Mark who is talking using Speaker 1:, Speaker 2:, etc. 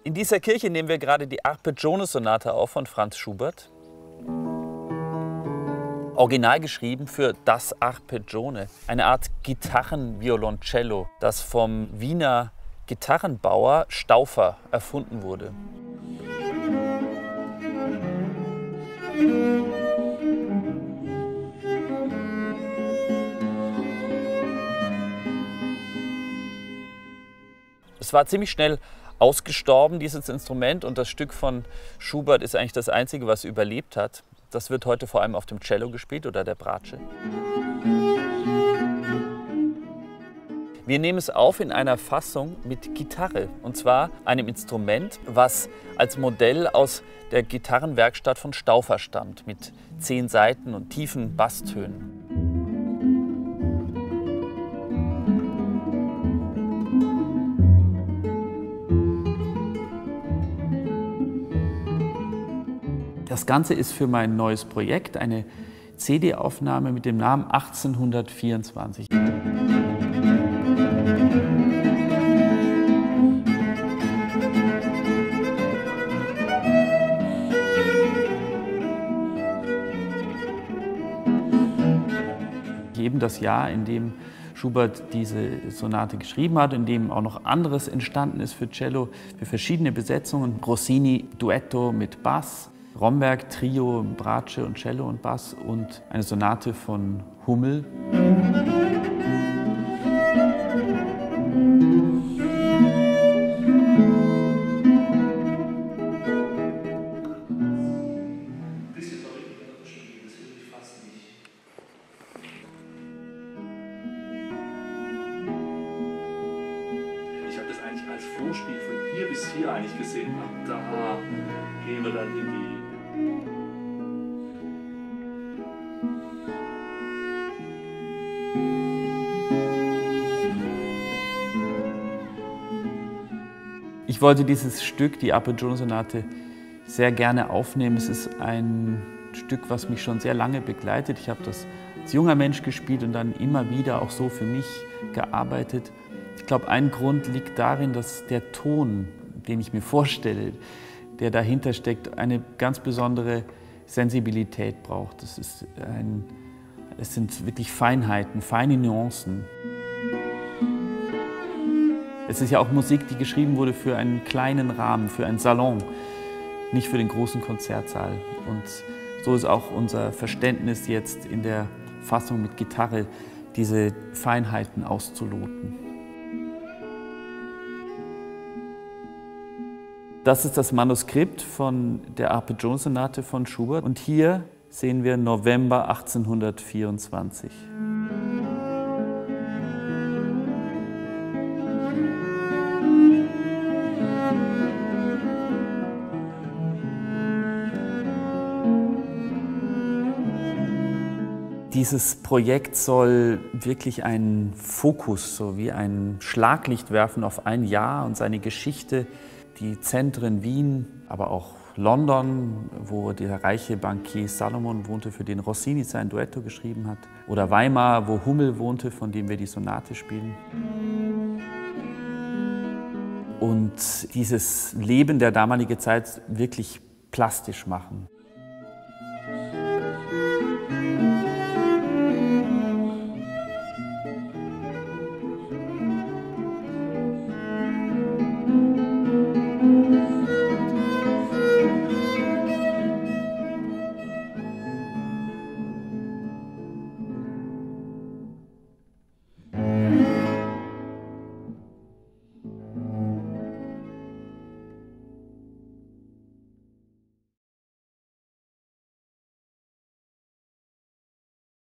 Speaker 1: In dieser Kirche nehmen wir gerade die Arpeggione-Sonate auf von Franz Schubert. Original geschrieben für das Arpeggione, eine Art Gitarrenvioloncello, das vom Wiener Gitarrenbauer Stauffer erfunden wurde. Es war ziemlich schnell ausgestorben, dieses Instrument, und das Stück von Schubert ist eigentlich das einzige, was überlebt hat. Das wird heute vor allem auf dem Cello gespielt oder der Bratsche. Wir nehmen es auf in einer Fassung mit Gitarre, und zwar einem Instrument, was als Modell aus der Gitarrenwerkstatt von Stauffer stammt, mit 10 Saiten und tiefen Basstönen. Das Ganze ist für mein neues Projekt eine CD-Aufnahme mit dem Namen 1824. Eben das Jahr, in dem Schubert diese Sonate geschrieben hat, in dem auch noch anderes entstanden ist für Cello, für verschiedene Besetzungen. Rossini Duetto mit Bass, Romberg Trio, Bratsche und Cello und Bass und eine Sonate von Hummel.
Speaker 2: Ich habe das eigentlich als Vorspiel von hier bis hier eigentlich gesehen. Ab da gehen wir dann in die...
Speaker 1: Ich wollte dieses Stück, die Arpeggione-Sonate, sehr gerne aufnehmen. Es ist ein Stück, was mich schon sehr lange begleitet. Ich habe das als junger Mensch gespielt und dann immer wieder auch so für mich gearbeitet. Ich glaube, ein Grund liegt darin, dass der Ton, den ich mir vorstelle, der dahinter steckt, eine ganz besondere Sensibilität braucht. Es sind wirklich Feinheiten, feine Nuancen. Es ist ja auch Musik, die geschrieben wurde für einen kleinen Rahmen, für einen Salon, nicht für den großen Konzertsaal. Und so ist auch unser Verständnis jetzt in der Fassung mit Gitarre, diese Feinheiten auszuloten. Das ist das Manuskript von der Arpeggione-Sonate von Schubert. Und hier sehen wir November 1824. Dieses Projekt soll wirklich einen Fokus, so wie ein Schlaglicht werfen auf ein Jahr und seine Geschichte. Die Zentren Wien, aber auch London, wo der reiche Bankier Salomon wohnte, für den Rossini sein Duetto geschrieben hat. Oder Weimar, wo Hummel wohnte, von dem wir die Sonate spielen. Und dieses Leben der damaligen Zeit wirklich plastisch machen.